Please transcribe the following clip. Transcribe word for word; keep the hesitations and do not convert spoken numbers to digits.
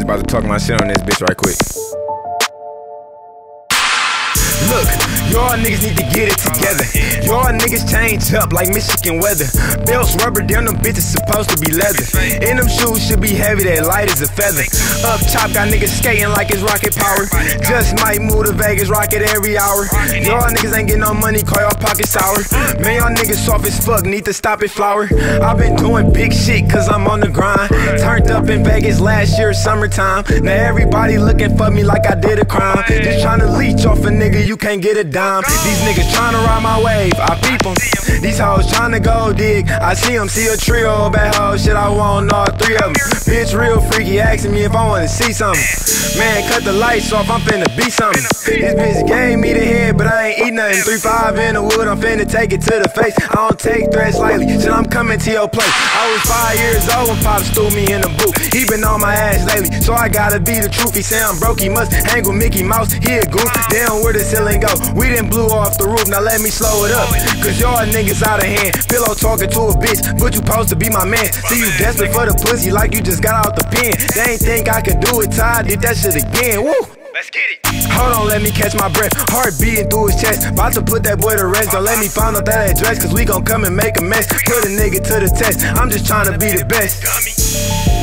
About to talk my shit on this bitch right quick. Look, y'all niggas need to get it together. Y'all niggas change up like Michigan weather. Belts rubber, damn them bitches supposed to be leather. And them shoes should be heavy, they light as a feather. Up top got niggas skating like it's rocket power. Just might move to Vegas, rocket every hour. Y'all niggas ain't getting no money, call y'all pocket sour. Man, y'all niggas soft as fuck, need to stop it, flower. I've been doing big shit cause I'm on the grind. Turned up in Vegas last year, summertime. Now everybody looking for me like I did a crime. Just trying to leech off a nigga, you can't get a dime. These niggas tryna ride my wave, I peep them. These hoes tryna go dig, I see them. See a trio of bad hoes, shit I want all three of them. Bitch real freaky, asking me if I wanna see something. Man, cut the lights off, I'm finna be something. This bitch gave me the head, but I ain't eat nothing. three five in the wood, I'm finna take it to the face. I don't take threats lightly, shit I'm coming to your place. I was five years old when Pops threw me in the boot. He been on my ass lately, so I gotta be the truth. He say I'm broke, he must hang with Mickey Mouse, he a goof. Damn, where the ceiling go? We done blew off the roof, now let me slow it up. Cause y'all niggas out of hand. Pillow talking to a bitch, but you supposed to be my man. See you desperate for the pussy like you just got out the pen. They ain't think I could do it, Ty, did that shit again, woo. Let's get it. Hold on, let me catch my breath. Heart beating through his chest. About to put that boy to rest. Don't let me find out that address, cause we gon' come and make a mess. Put a nigga to the test. I'm just trying to be the best.